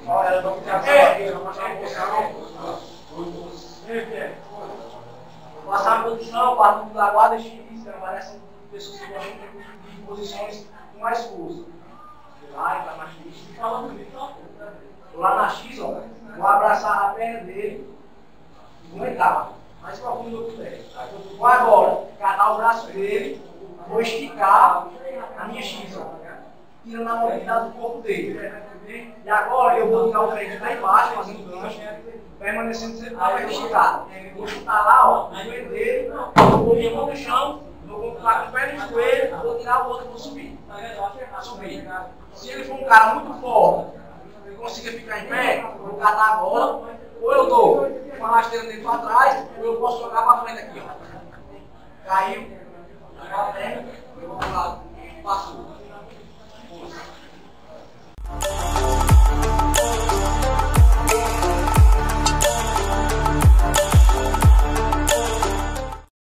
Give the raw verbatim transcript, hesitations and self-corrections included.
Olha, não tem aqui, não passar a posição. Passar a posição, parte da guarda X, aparecem pessoas que gostam de posições com mais força. Lá, tá na X, fala comigo. Lá na X, ó, vou abraçar a perna dele e vou entrar. Mais profundo eu puder. Vou agora catar o braço dele, vou esticar a minha X, ó, tirando a mobilidade do corpo dele. E agora eu vou ligar o freio lá embaixo, fazendo gancho, permanecendo sempre na perna esticada. Vou chutar lá, ó, no joelho dele, vou minha mão no chão, vou colocar o pé no joelho, vou tirar o outro e vou subir. Subir. Se ele for um cara muito forte, ele consiga ficar em pé, eu vou catar agora, ou eu dou uma rasteira dele para trás, ou eu posso jogar para frente aqui, ó. Caiu, a perna, eu vou para o lado, passou.